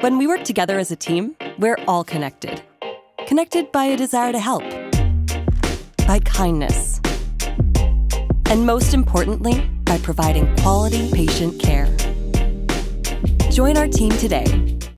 When we work together as a team, we're all connected. Connected by a desire to help, by kindness, and most importantly, by providing quality patient care. Join our team today